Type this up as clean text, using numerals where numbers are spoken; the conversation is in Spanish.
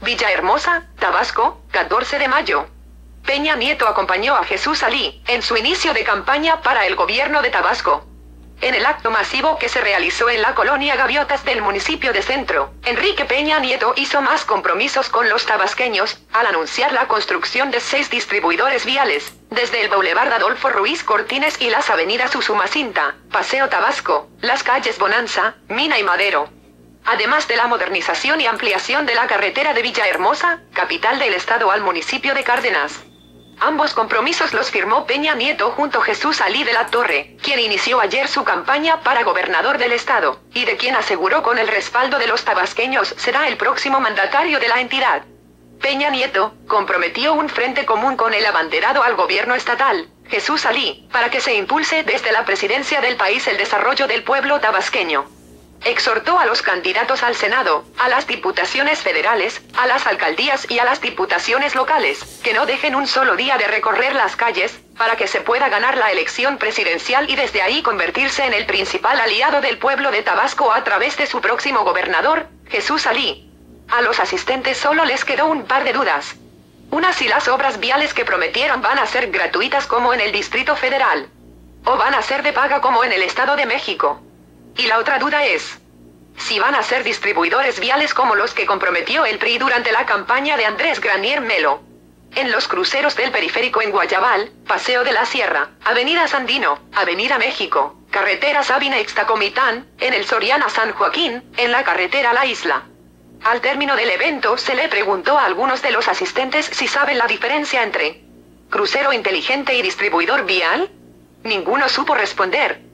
Villahermosa, Tabasco, 14 de mayo. Peña Nieto acompañó a Jesús Alí en su inicio de campaña para el gobierno de Tabasco. En el acto masivo que se realizó en la colonia Gaviotas del municipio de Centro, Enrique Peña Nieto hizo más compromisos con los tabasqueños, al anunciar la construcción de 6 distribuidores viales, desde el Boulevard Adolfo Ruiz Cortines y las avenidas Usumacinta, Paseo Tabasco, las calles Bonanza, Mina y Madero. Además de la modernización y ampliación de la carretera de Villahermosa, capital del estado, al municipio de Cárdenas. Ambos compromisos los firmó Peña Nieto junto a Jesús Alí de la Torre, quien inició ayer su campaña para gobernador del estado, y de quien aseguró con el respaldo de los tabasqueños será el próximo mandatario de la entidad. Peña Nieto comprometió un frente común con el abanderado al gobierno estatal, Jesús Alí, para que se impulse desde la presidencia del país el desarrollo del pueblo tabasqueño. Exhortó a los candidatos al Senado, a las diputaciones federales, a las alcaldías y a las diputaciones locales, que no dejen un solo día de recorrer las calles, para que se pueda ganar la elección presidencial y desde ahí convertirse en el principal aliado del pueblo de Tabasco a través de su próximo gobernador, Jesús Alí. A los asistentes solo les quedó un par de dudas. Una, si las obras viales que prometieron van a ser gratuitas como en el Distrito Federal, o van a ser de paga como en el Estado de México. Y la otra duda es si van a ser distribuidores viales como los que comprometió el PRI durante la campaña de Andrés Granier Melo. En los cruceros del periférico en Guayabal, Paseo de la Sierra, Avenida Sandino, Avenida México, Carretera Sabina-Ixtacomitán, en el Soriana San Joaquín, en la carretera La Isla. Al término del evento se le preguntó a algunos de los asistentes si saben la diferencia entre crucero inteligente y distribuidor vial. Ninguno supo responder.